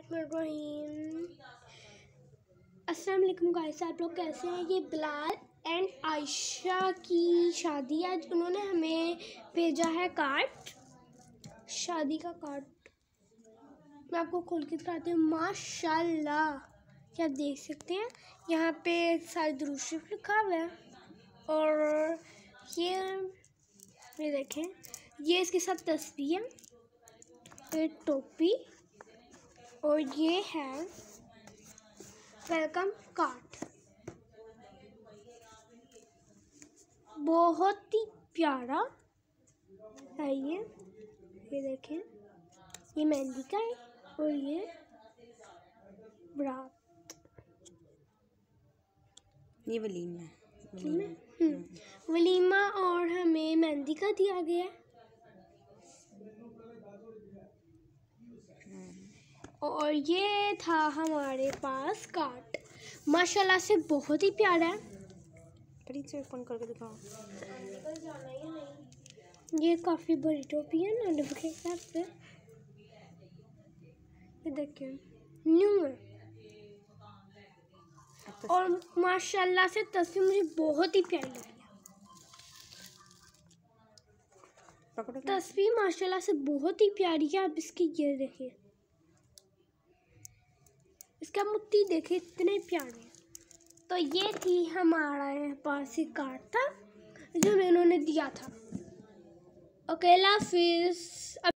बिस्मिल्लाहिर्रहमानिर्रहीम। अस्सलाम वालेकुम गाइस, आप लोग कैसे हैं? ये बिलाल एंड आयशा की शादी है। आज उन्होंने हमें भेजा है कार्ड, शादी का कार्ड। मैं आपको खोल के दिखाती हूँ। माशाल्लाह, क्या आप देख सकते हैं, यहाँ पे सारे दुरूद शरीफ लिखा हुआ है। और ये देखें, ये इसके साथ तस्वीर है, फिर टोपी, और ये है वेलकम कार्ड। बहुत ही प्यारा है ये देखें, ये मेहंदी का है और ये बारात, ये वलीमा वलीमा और हमें मेहंदी का दिया गया है। और ये था हमारे पास कार्ड। माशाल्लाह से बहुत ही प्यारा है। से ओपन करके दिखाओ। ये काफ़ी बड़ी टोपी है ना, के हिसाब से। ये देखिए, न्यू है। और माशाल्लाह से तस्वीर मुझे बहुत ही प्यारी लगी है। तस्वीर माशाल्लाह से बहुत ही प्यारी है। आप इसकी ये देखिए, इसका मुट्ठी देखिए, इतने प्यारे हैं। तो ये थी हमारा पास एक कार्ड था जो इन्होंने दिया था। ओके, अल्लाह हाफिज़।